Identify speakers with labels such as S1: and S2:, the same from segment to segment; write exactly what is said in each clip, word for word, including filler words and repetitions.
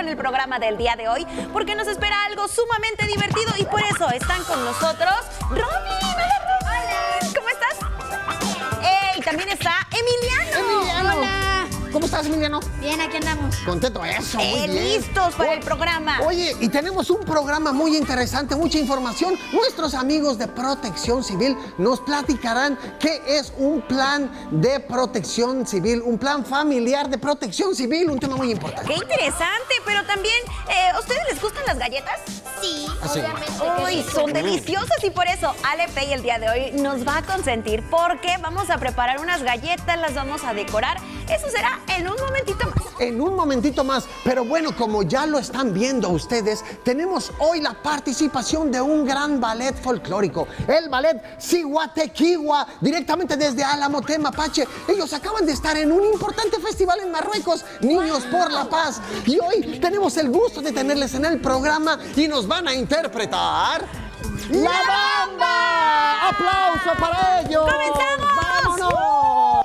S1: el programa del día de hoy porque nos espera algo sumamente divertido y por eso están con nosotros Robin. Hola, Robin. ¿Cómo estás? Eh, y también está Emiliano.
S2: Emiliano.
S3: Hola.
S2: ¿Cómo estás, Emiliano?
S3: Bien, aquí andamos.
S2: Contento, eso, muy
S1: Eh,
S2: bien.
S1: listos para
S2: O-
S1: el programa.
S2: Oye, y tenemos un programa muy interesante, mucha información. Nuestros amigos de Protección Civil nos platicarán qué es un plan de protección civil, un plan familiar de protección civil, un tema muy importante.
S1: Qué interesante, pero también, eh, ¿a ustedes les gustan las galletas?
S3: Sí,
S2: Ah, sí.
S3: obviamente. que
S1: Uy,
S3: sí.
S1: son deliciosas y por eso Ale Pei el día de hoy nos va a consentir porque vamos a preparar unas galletas, las vamos a decorar. Eso será en un momentito más.
S2: En un momentito más, pero bueno, como ya lo están viendo ustedes, tenemos hoy la participación de un gran ballet folclórico, el ballet Siguatequigua, directamente desde Alamote, Mapache. Ellos acaban de estar en un importante festival en Marruecos, Niños por la Paz, y hoy tenemos el gusto de tenerles en el programa y nos van a interpretar ¡La Bamba! ¡Aplauso para ellos!
S1: ¡Comenzamos!
S2: ¡Vámonos!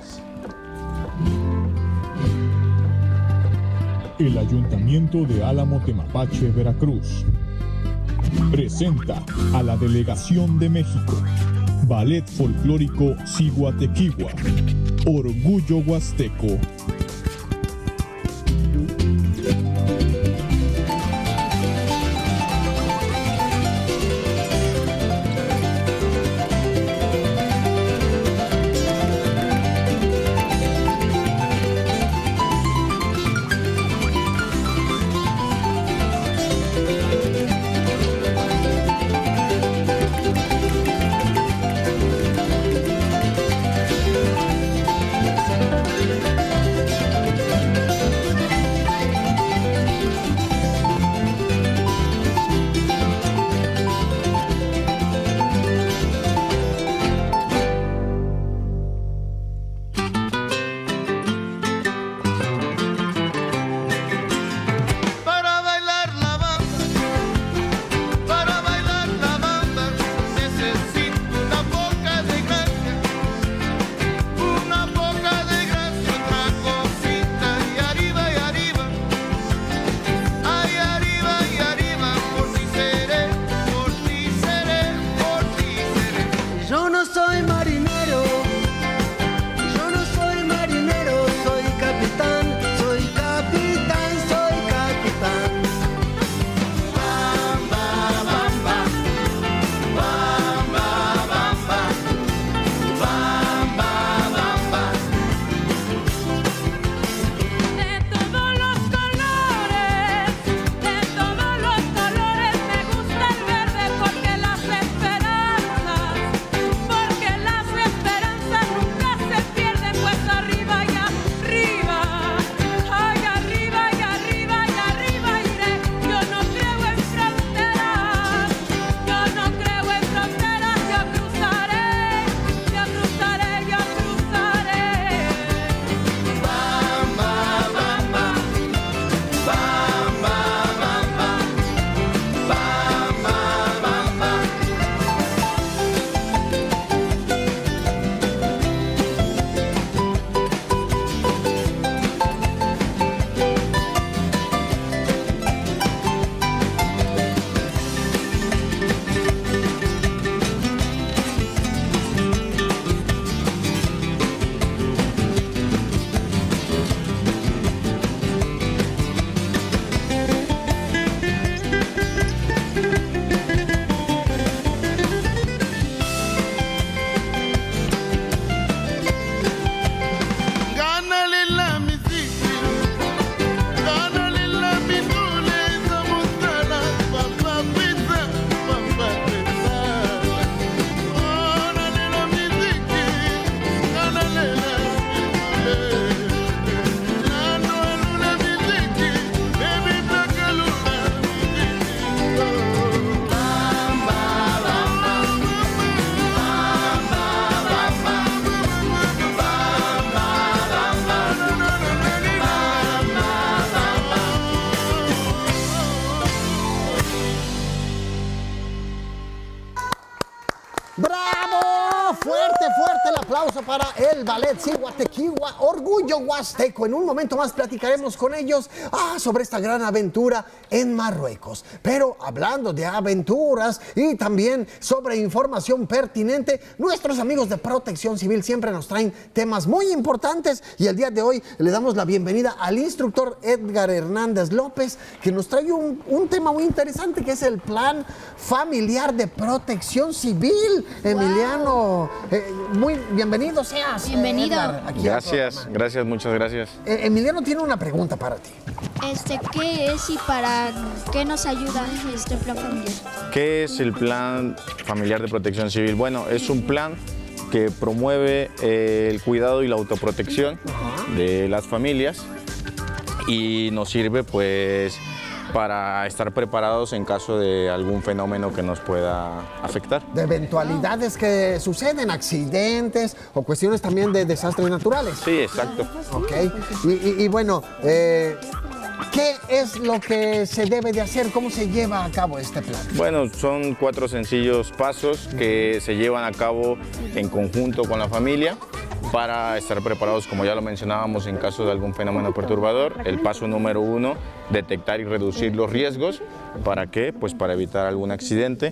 S4: El Ayuntamiento de Álamo Temapache, Veracruz, presenta a la Delegación de México, Ballet Folclórico Siguatequigua, Orgullo Huasteco.
S5: Para bailar la bamba, para bailar la bamba, necesito una poca de gracia, una poca de gracia, otra cosita, y arriba y arriba, ay arriba y arriba, por ti seré, por ti seré, por ti seré. Yo no soy marinero, yo no soy marinero, soy capitán, soy capitán, soy capitán. Bamba, bamba, bamba, bamba, bamba, bamba.
S6: De todos los colores, de todos los colores, me gusta el verde porque las esperanzas, porque las esperanzas nunca se pierden, pues arriba y arriba, ay arriba y arriba y arriba iré. Yo no creo en fronteras, yo no creo en fronteras, yo cruzaré, yo cruzaré, yo cruzaré.
S5: Bamba, bamba, bamba, bamba, bamba, bamba. Gánale la música, gánale la pintura, somos las papá pizza, papá pizza. Gánale la música, gánale la pintura, la no luna música, baby placa luna música. Bamba, bamba, bamba, bamba.
S2: ¡Bravo! fuerte, fuerte el aplauso para el Ballet Ciguatequigua, Orgullo Huasteco. En un momento más platicaremos con ellos ah, sobre esta gran aventura en Marruecos. Pero hablando de aventuras y también sobre información pertinente, nuestros amigos de Protección Civil siempre nos traen temas muy importantes y el día de hoy le damos la bienvenida al instructor Edgar Hernández López, que nos trae un, un tema muy interesante que es el Plan Familiar de Protección Civil. Emiliano, eh, muy bienvenido seas.
S3: Bienvenido.
S2: Edgar, aquí
S7: Gracias, gracias, muchas gracias.
S2: Eh, Emiliano tiene una pregunta para ti.
S3: Este, ¿qué es y para qué nos ayuda este plan familiar?
S7: ¿Qué es el Plan Familiar de Protección Civil? Bueno, es un plan que promueve eh, el cuidado y la autoprotección de las familias y nos sirve pues para estar preparados en caso de algún fenómeno que nos pueda afectar.
S2: De eventualidades que suceden, accidentes o cuestiones también de desastres naturales.
S7: Sí, exacto.
S2: Ok. Y, y- y bueno, eh, ¿qué es lo que se debe de hacer? ¿Cómo se lleva a cabo este plan?
S7: Bueno, son cuatro sencillos pasos que se llevan a cabo en conjunto con la familia para estar preparados, como ya lo mencionábamos, en caso de algún fenómeno perturbador. El paso número uno, detectar y reducir los riesgos. ¿Para qué? Pues para evitar algún accidente.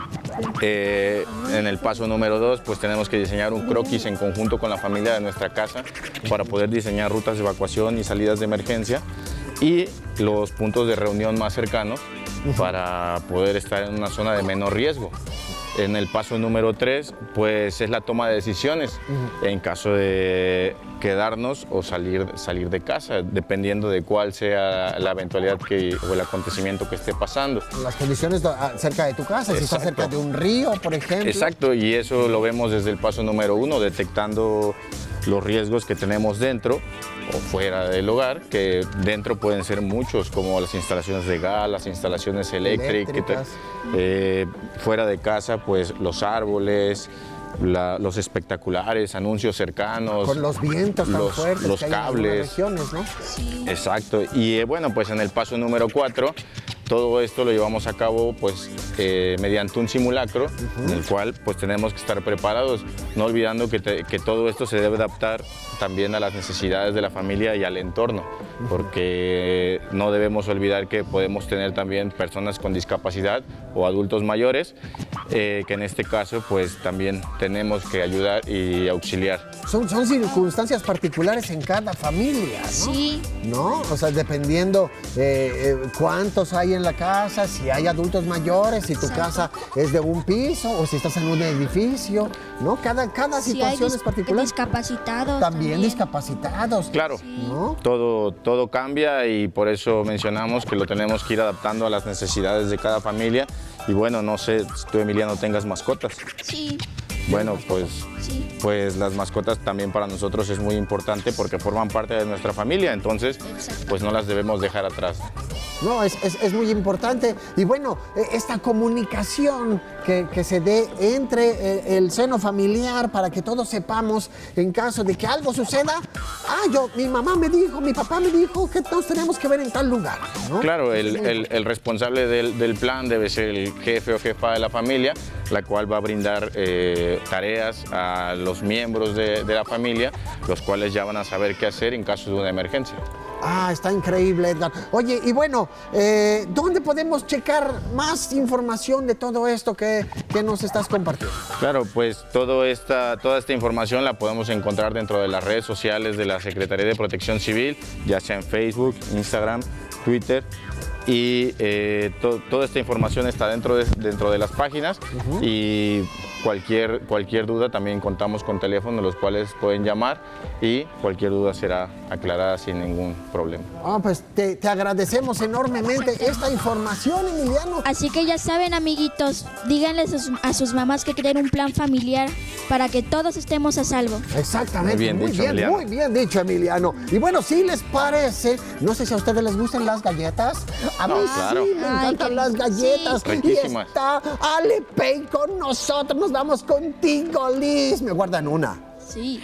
S7: Eh, en el paso número dos, pues tenemos que diseñar un croquis en conjunto con la familia de nuestra casa para poder diseñar rutas de evacuación y salidas de emergencia y los puntos de reunión más cercanos para poder estar en una zona de menor riesgo. En el paso número tres, pues es la toma de decisiones en caso de quedarnos o salir, salir de casa, dependiendo de cuál sea la eventualidad que, o el acontecimiento que esté pasando.
S2: Las condiciones do- ah, cerca de tu casa, si estás
S7: Exacto.
S2: cerca de un río, por ejemplo.
S7: Exacto, y eso lo vemos desde el paso número uno, detectando los riesgos que tenemos dentro o fuera del hogar, que dentro pueden ser muchos, como las instalaciones de gas, las instalaciones eléctricas,
S2: Eléctricas.
S7: eh, fuera de casa, pues los árboles, la- los espectaculares, anuncios cercanos,
S2: Con los vientos tan
S7: los,
S2: fuertes
S7: los
S2: que hay en algunas
S7: cables.
S2: regiones, ¿no?
S3: Sí.
S7: Exacto, y eh, bueno, pues en el paso número cuatro, todo esto lo llevamos a cabo pues eh, mediante un simulacro en el cual pues tenemos que estar preparados, no olvidando que, te- que todo esto se debe adaptar también a las necesidades de la familia y al entorno, porque no debemos olvidar que podemos tener también personas con discapacidad o adultos mayores, eh, que en este caso pues también tenemos que ayudar y auxiliar.
S2: Son, son circunstancias particulares en cada familia, ¿no?
S3: Sí.
S2: ¿No? O sea, dependiendo eh, eh, cuántos hay en la casa, si hay adultos mayores, si tu
S3: Exacto.
S2: casa es de un piso o si estás en un edificio, ¿no? Cada, cada
S3: Si hay
S2: situación
S3: dis-
S2: es particular.
S3: discapacitados.
S2: También discapacitados.
S7: Claro.
S2: ¿No?
S7: Todo, todo cambia y por eso mencionamos que lo tenemos que ir adaptando a las necesidades de cada familia. Y bueno, no sé si tú, Emiliano, tengas mascotas.
S3: Sí.
S7: Bueno, pues,
S3: Sí.
S7: pues las mascotas también para nosotros es muy importante porque forman parte de nuestra familia, entonces
S3: Exacto.
S7: pues no las debemos dejar atrás.
S2: No, es, es- es muy importante. Y bueno, eh, esta comunicación que, que se dé entre eh, el seno familiar para que todos sepamos en caso de que algo suceda. Ah, yo, mi mamá me dijo, mi papá me dijo que nos tenemos que ver en tal lugar, ¿no?
S7: Claro, el,
S2: Eso es muy
S7: el- el responsable del, del plan debe ser el jefe o jefa de la familia, la cual va a brindar eh, tareas a los miembros de, de la familia, los cuales ya van a saber qué hacer en caso de una emergencia.
S2: Ah, está increíble, Edgar. Oye, y bueno, eh, ¿dónde podemos checar más información de todo esto que, que nos estás compartiendo?
S7: Claro, pues todo esta, toda esta información la podemos encontrar dentro de las redes sociales de la Secretaría de Protección Civil, ya sea en Facebook, Instagram, Twitter. Y eh, to- toda esta información está dentro de, dentro de las páginas y cualquier, cualquier duda también contamos con teléfonos los cuales pueden llamar y cualquier duda será aclarada sin ningún problema.
S2: Ah, pues te, te agradecemos enormemente esta información, Emiliano.
S3: Así que ya saben, amiguitos, díganles a sus, a sus mamás que creen un plan familiar para que todos estemos a salvo.
S2: Exactamente,
S7: Muy bien dicho, Emiliano.
S2: muy bien dicho, Emiliano. Y bueno, si les parece, no sé si a ustedes les gustan las galletas. A mí
S7: No,
S2: sí,
S7: claro.
S2: me
S3: Ay,
S2: encantan
S3: qué-
S2: las galletas.
S7: sí.
S2: Y
S7: Riquísimas.
S2: está Ale Pay con nosotros. Nos vamos contigo, Liz. Me guardan una.
S3: Sí.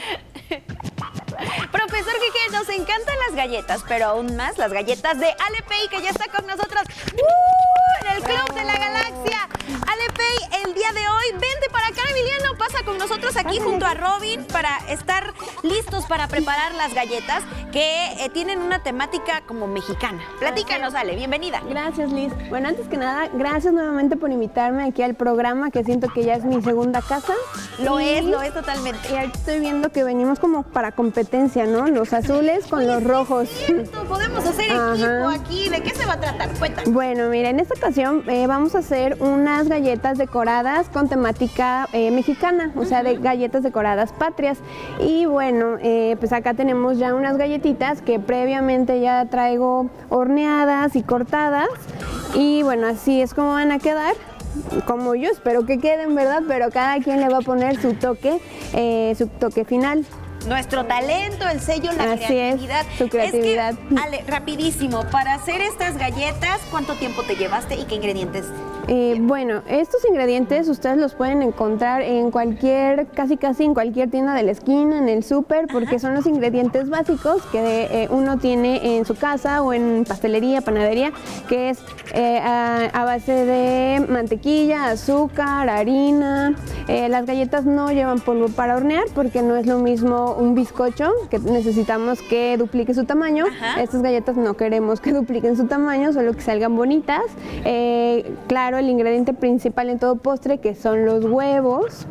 S1: Profesor Quique, nos encantan las galletas, pero aún más las galletas de Ale Pay, que ya está con nosotros ¡uh! en el Club de la Galaxia. Ale Ale Pey, el día de hoy. Vente para acá, Emiliano. Pasa con nosotros aquí junto a Robin para estar listos para preparar las galletas que eh, tienen una temática como mexicana. Platícanos, Ale. Bienvenida.
S8: Gracias, Liz. Bueno, antes que nada, gracias nuevamente por invitarme aquí al programa, que siento que ya es mi segunda casa.
S1: Lo
S8: Y-
S1: es, lo es totalmente.
S8: Y ahorita estoy viendo que venimos como para competencia, ¿no? Los azules con los rojos.
S1: Cierto, podemos hacer
S8: Ajá.
S1: equipo aquí. ¿De qué se va a tratar? Cuéntanos.
S8: Bueno, mira, en esta ocasión eh, vamos a hacer unas galletas decoradas con temática eh, mexicana, o sea, de galletas decoradas patrias. Y bueno, eh, pues acá tenemos ya unas galletitas que previamente ya traigo horneadas y cortadas. Y bueno, así es como van a quedar. Como yo espero que queden, ¿verdad? Pero cada quien le va a poner su toque, eh, su toque final.
S1: Nuestro talento, el sello, la
S8: Así es,
S1: creatividad.
S8: su creatividad.
S1: Es que, Ale, rapidísimo, para hacer estas galletas, ¿cuánto tiempo te llevaste y qué ingredientes?
S8: Eh, bueno, estos ingredientes ustedes los pueden encontrar en cualquier, casi casi en cualquier tienda de la esquina, en el súper, porque son los ingredientes básicos que eh, uno tiene en su casa o en pastelería, panadería, que es eh, a, a base de mantequilla, azúcar, harina. Eh, las galletas no llevan polvo para hornear porque no es lo mismo un bizcocho, que necesitamos que duplique su tamaño.
S1: Ajá.
S8: Estas galletas no queremos que dupliquen su tamaño, solo que salgan bonitas. Eh, claro, el ingrediente principal en todo postre, que son los huevos.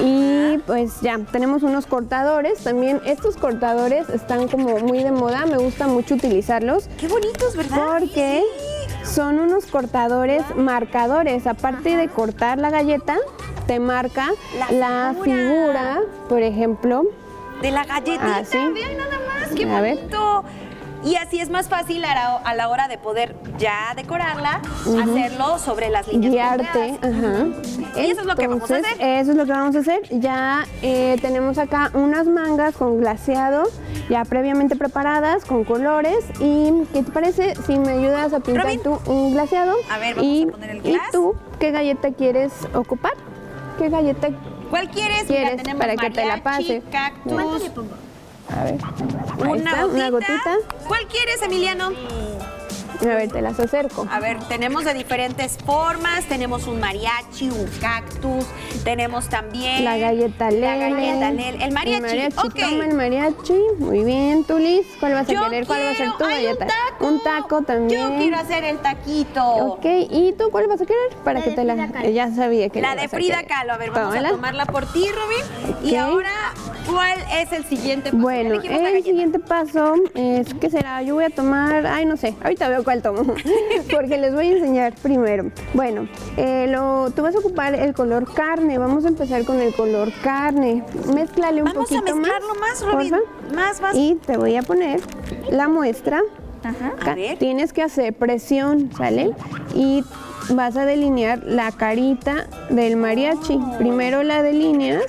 S8: Y pues ya, tenemos unos cortadores. También estos cortadores están como muy de moda, me gusta mucho utilizarlos.
S1: Qué bonitos, ¿verdad?
S8: Porque son unos cortadores marcadores. Aparte de cortar la galleta, te marca
S1: La
S8: la
S1: figura.
S8: figura, por ejemplo.
S1: De la galletita,
S8: Ah, sí.
S1: vean nada más, qué
S8: A ver.
S1: bonito. Y así es más fácil a la, a la hora de poder ya decorarla, hacerlo sobre las líneas
S8: Guiarte,
S1: punteadas.
S8: ajá.
S1: Y eso es lo que vamos a
S8: Entonces,
S1: hacer.
S8: Eso es lo que vamos a hacer. Ya eh, tenemos acá unas mangas con glaseado, ya previamente preparadas, con colores. ¿Y qué te parece si me ayudas a pintar
S1: Robin.
S8: tú un glaseado?
S1: A ver, vamos
S8: y,
S1: a poner el
S8: ¿Y
S1: glass.
S8: tú qué galleta quieres ocupar? ¿Qué galleta?
S1: ¿Cuál quieres?
S8: ¿Quieres?
S1: Mira, tenemos
S8: Para que te la
S1: mariachi,
S8: pase.
S1: cactus,
S8: A ver, ahí
S1: una,
S8: está,
S1: gotita.
S8: una gotita.
S1: ¿Cuál quieres, Emiliano?
S8: A ver, te las acerco.
S1: A ver, tenemos de diferentes formas, tenemos un mariachi, un cactus, tenemos también
S8: La galleta
S1: la
S8: Lele.
S1: galleta Lele, el mariachi, ok.
S8: Toma el mariachi. Muy bien, tú, Liz. ¿Cuál vas a
S1: Yo
S8: querer? ¿Cuál va a ser
S1: quiero-
S8: tu
S1: ¡ay,
S8: galleta?
S1: un taco!
S8: Un taco también.
S1: Yo quiero hacer el taquito.
S8: Ok, ¿y tú cuál vas a querer? Para que te la... Eh, Ya sabía que
S1: La
S8: le
S1: de
S8: ibas a
S1: Frida
S8: querer.
S1: Kahlo. A ver, vamos
S8: Tómala.
S1: a tomarla por ti, Robin. Y
S8: Ok.
S1: ahora, ¿cuál es el siguiente paso?
S8: Bueno,
S1: Elegimos la
S8: el
S1: galleta.
S8: siguiente paso es, ¿qué será? Yo voy a tomar, ay, no sé, ahorita veo cuál tomo, porque les voy a enseñar primero. Bueno, eh, lo, tú vas a ocupar el color carne, vamos a empezar con el color carne. Mézclale un
S1: Vamos a
S8: poquito
S1: mezclarlo más, Robin.
S8: porfa.
S1: Más, más.
S8: Y te voy a poner la muestra.
S1: Ajá, a
S8: Acá
S1: ver.
S8: tienes que hacer presión, ¿sale? Y vas a delinear la carita del mariachi. Primero la delineas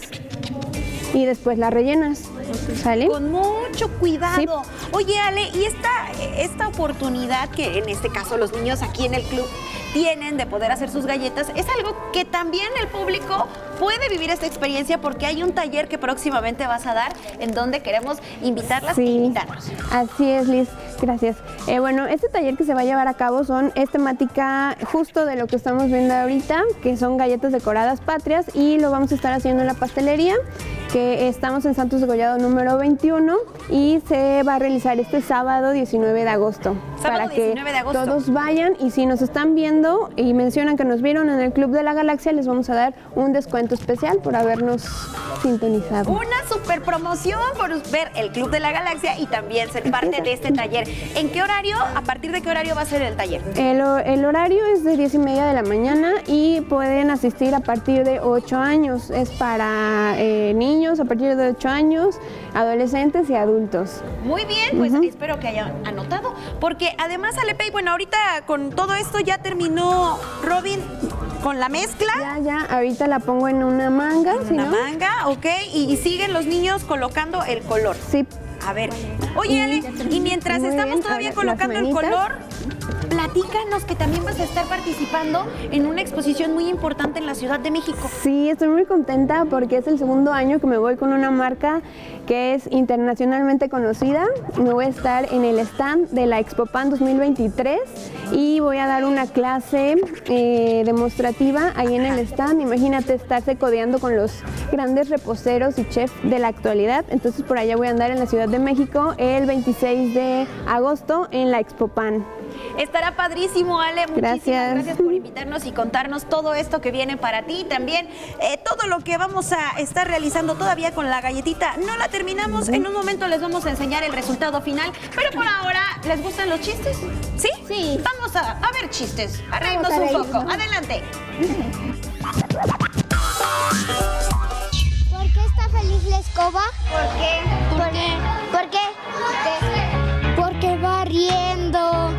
S8: y después la rellenas, ¿sale?
S1: Con mucho cuidado.
S8: Sí.
S1: Oye, Ale, y esta, esta oportunidad que en este caso los niños aquí en el club tienen de poder hacer sus galletas, es algo que también el público puede vivir esta experiencia porque hay un taller que próximamente vas a dar en donde queremos invitarlas e invitarnos.
S8: Así es, Liz, gracias. Eh, bueno, este taller que se va a llevar a cabo son, es temática justo de lo que estamos viendo ahorita, que son galletas decoradas patrias, y lo vamos a estar haciendo en la pastelería, que estamos en Santos Degollado número veintiuno, y se va a realizar este sábado diecinueve de agosto.
S1: Sábado
S8: para que
S1: diecinueve de agosto.
S8: todos vayan, y si nos están viendo y mencionan que nos vieron en el Club de la Galaxia, les vamos a dar un descuento especial por habernos sintonizado.
S1: Una super promoción por ver el Club de la Galaxia y también ser parte de este taller. ¿En qué horario? ¿A partir de qué horario va a ser el taller?
S8: El, ho- el horario es de diez y media de la mañana y pueden asistir a partir de ocho años. Es para eh, niños a partir de ocho años, adolescentes y adultos.
S1: Muy bien, pues espero que hayan anotado, porque además Alepey, bueno, ahorita con todo esto ya terminó Robin con la mezcla.
S8: Ya, ya, ahorita la pongo en una manga,
S1: En
S8: ¿sí,
S1: una
S8: no?
S1: manga, ok, y, y siguen los niños colocando el color.
S8: Sí.
S1: A ver, oye Ale, y mientras
S8: Muy
S1: estamos
S8: bien,
S1: todavía
S8: ahora
S1: colocando
S8: las
S1: el
S8: manitas.
S1: color, platícanos que también vas a estar participando en una exposición muy importante en la Ciudad de México.
S8: Sí, estoy muy contenta porque es el segundo año que me voy con una marca que es internacionalmente conocida. Me voy a estar en el stand de la Expopan dos mil veintitrés y voy a dar una clase eh, demostrativa ahí en el stand. Imagínate estarse codeando con los grandes reposteros y chefs de la actualidad. Entonces por allá voy a andar en la Ciudad de México el veintiséis de agosto en la Expopan.
S1: Estará padrísimo, Ale. Muchísimas
S8: Gracias.
S1: gracias por invitarnos y contarnos todo esto que viene para ti. También eh, todo lo que vamos a estar realizando todavía con la galletita. No la terminamos. En un momento les vamos a enseñar el resultado final. Pero por ahora, ¿les gustan los chistes? ¿Sí?
S3: Sí.
S1: Vamos a, a ver chistes. A reírnos
S8: Vamos a
S1: un poco.
S8: reírnos.
S1: Adelante.
S9: ¿Por qué está feliz la escoba?
S1: ¿Por qué?
S9: ¿Por qué? ¿Por qué? Porque va riendo.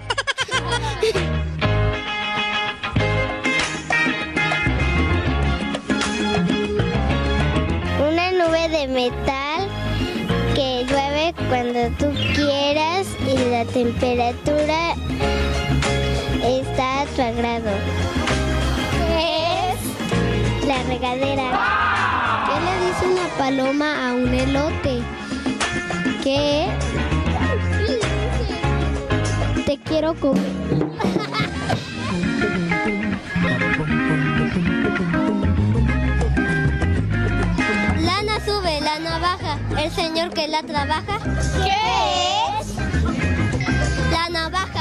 S9: Una nube de metal que llueve cuando tú quieras y la temperatura está a tu agrado. Es la regadera. ¿Qué le dice una paloma a un elote? Que te quiero comer. Lana sube, lana baja. El señor que la trabaja. ¿Qué es? La navaja.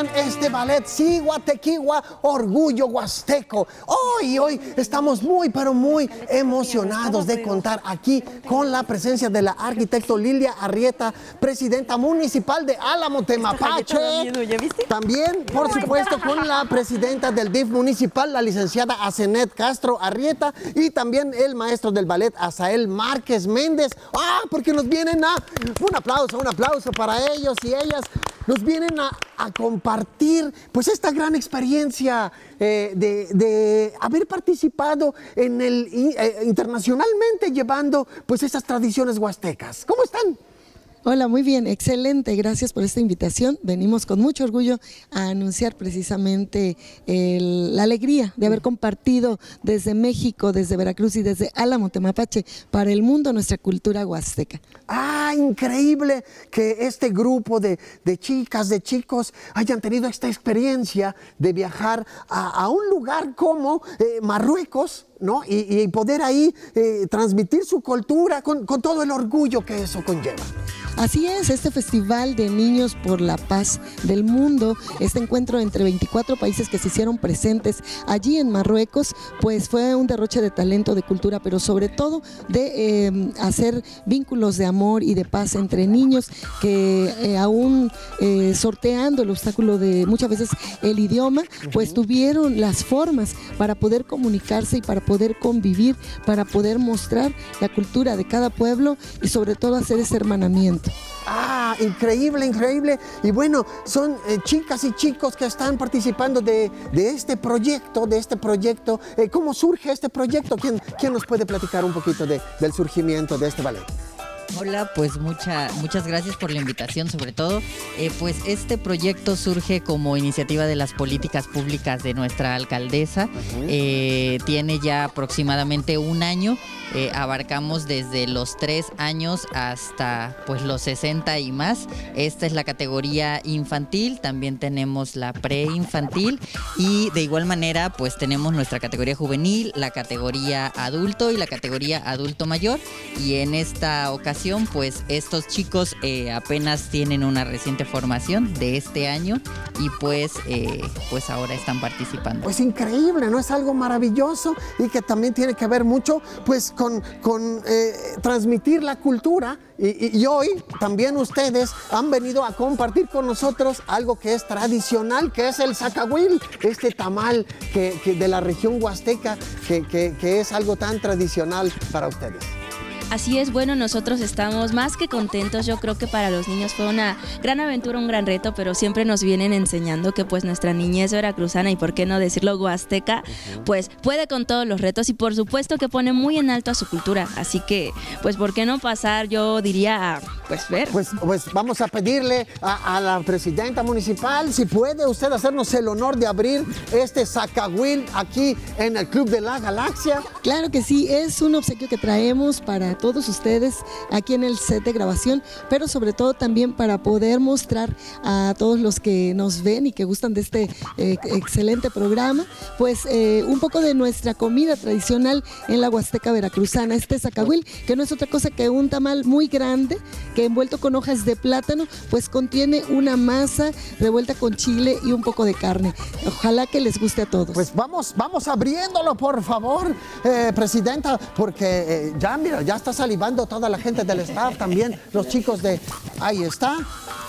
S2: con este ballet Ciguatequigua, Orgullo Huasteco. Hoy, hoy estamos muy, pero muy emocionados de contar aquí con la presencia de la arquitecto Lilia Arrieta, presidenta municipal de Álamo Temapache. También, por supuesto, con la presidenta del D I F municipal, la licenciada Asenet Castro Arrieta, y también el maestro del ballet Asael Márquez Méndez. Ah, porque nos vienen a... Un aplauso, un aplauso para ellos y ellas. Nos vienen a, a compartir pues esta gran experiencia eh, de, de haber participado en el, eh, internacionalmente llevando pues esas tradiciones huastecas. ¿Cómo están?
S10: Hola, muy bien, excelente, gracias por esta invitación. Venimos con mucho orgullo a anunciar precisamente el, la alegría de haber compartido desde México, desde Veracruz y desde Álamo Temapache para el mundo nuestra cultura huasteca.
S2: Ah, increíble que este grupo de, de chicas, de chicos hayan tenido esta experiencia de viajar a, a un lugar como eh, Marruecos, ¿no? Y, y poder ahí eh, transmitir su cultura con, con todo el orgullo que eso conlleva.
S10: Así es, este Festival de Niños por la Paz del Mundo, este encuentro entre veinticuatro países que se hicieron presentes allí en Marruecos, pues fue un derroche de talento, de cultura, pero sobre todo de eh, hacer vínculos de amor y de paz entre niños que eh, aún eh, sorteando el obstáculo de muchas veces el idioma, pues tuvieron las formas para poder comunicarse y para poder convivir, para poder mostrar la cultura de cada pueblo y sobre todo hacer ese hermanamiento.
S2: Ah, increíble, increíble. Y bueno, son eh, chicas y chicos que están participando de, de este proyecto, de este proyecto. Eh, ¿Cómo surge este proyecto? ¿Quién, quién nos puede platicar un poquito de, del surgimiento de este ballet?
S11: Hola, pues mucha, muchas gracias por la invitación, sobre todo, eh, pues este proyecto surge como iniciativa de las políticas públicas de nuestra alcaldesa, uh-huh. eh, tiene ya aproximadamente un año, eh, abarcamos desde los tres años hasta pues los sesenta y más, esta es la categoría infantil, también tenemos la preinfantil y de igual manera pues tenemos nuestra categoría juvenil, la categoría adulto y la categoría adulto mayor, y en esta ocasión pues estos chicos eh, apenas tienen una reciente formación de este año y pues, eh, pues ahora están participando.
S2: Pues increíble, ¿no? Es algo maravilloso y que también tiene que ver mucho pues con, con eh, transmitir la cultura y, y, y hoy también ustedes han venido a compartir con nosotros algo que es tradicional, que es el zacahuil, este tamal que, que de la región huasteca que, que, que es algo tan tradicional para ustedes.
S12: Así es, bueno, nosotros estamos más que contentos. Yo creo que para los niños fue una gran aventura, un gran reto, pero siempre nos vienen enseñando que pues nuestra niñez veracruzana y por qué no decirlo huasteca, uh-huh. pues puede con todos los retos y por supuesto que pone muy en alto a su cultura. Así que pues por qué no pasar, yo diría, a, pues ver.
S2: Pues, pues vamos a pedirle a, a la presidenta municipal si puede usted hacernos el honor de abrir este zacahuil aquí en el Club de la Galaxia.
S10: Claro que sí, es un obsequio que traemos para todos ustedes aquí en el set de grabación, pero sobre todo también para poder mostrar a todos los que nos ven y que gustan de este eh, excelente programa, pues eh, un poco de nuestra comida tradicional en la Huasteca veracruzana, este zacahuil, que no es otra cosa que un tamal muy grande, que envuelto con hojas de plátano, pues contiene una masa revuelta con chile y un poco de carne. Ojalá que les guste a todos.
S2: Pues vamos, vamos abriéndolo, por favor, eh, presidenta, porque eh, ya, mira, ya está salivando toda la gente del staff, también los chicos de... Ahí está.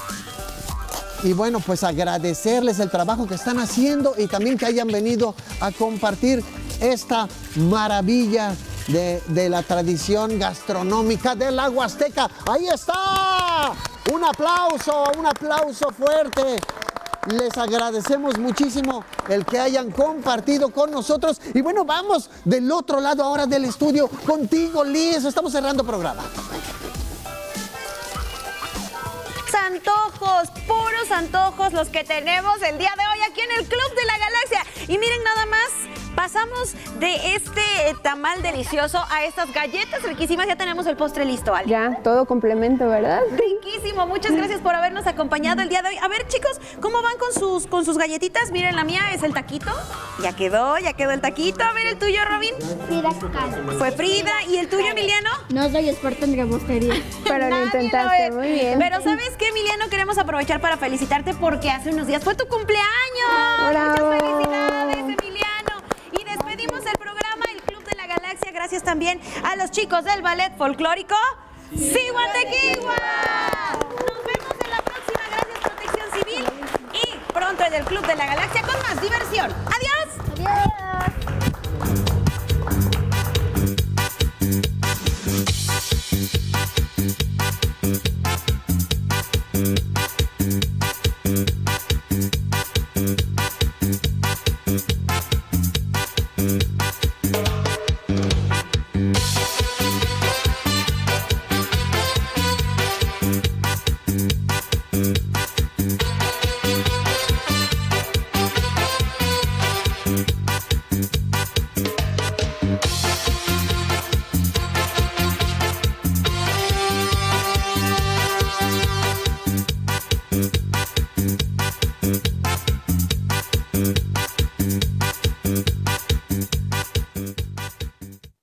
S2: Y bueno, pues agradecerles el trabajo que están haciendo y también que hayan venido a compartir esta maravilla de, de la tradición gastronómica de la Huasteca. ¡Ahí está! Un aplauso, un aplauso fuerte. Les agradecemos muchísimo el que hayan compartido con nosotros. Y bueno, vamos del otro lado ahora del estudio contigo, Liz. Estamos cerrando programa.
S1: Antojos, puros antojos los que tenemos el día de hoy aquí en el Club de la Galaxia. Y miren nada más Pasamos de este tamal delicioso a estas galletas riquísimas. Ya tenemos el postre listo, Ale.
S8: Ya, todo complemento, ¿verdad?
S1: Riquísimo. Muchas gracias por habernos acompañado el día de hoy. A ver, chicos, ¿cómo van con sus, con sus galletitas? Miren, la mía es el taquito. Ya quedó, ya quedó el taquito. A ver, el tuyo, Robin.
S9: Frida Kahlo.
S1: Fue Frida. ¿Y el tuyo, Emiliano?
S3: No soy experta en repostería.
S8: Pero lo
S1: Nadie
S8: intentaste,
S1: lo es.
S8: muy bien.
S1: Pero ¿sabes qué, Emiliano? Queremos aprovechar para felicitarte porque hace unos días fue tu cumpleaños.
S8: ¡Bravo!
S1: Muchas felicidades, Emiliano. Y despedimos el programa El Club de la Galaxia. Gracias también a los chicos del Ballet Folclórico Zihuataquihua. Nos vemos en la próxima. Gracias, Protección Civil. Y pronto en el Club de la Galaxia con más diversión. ¡Adiós!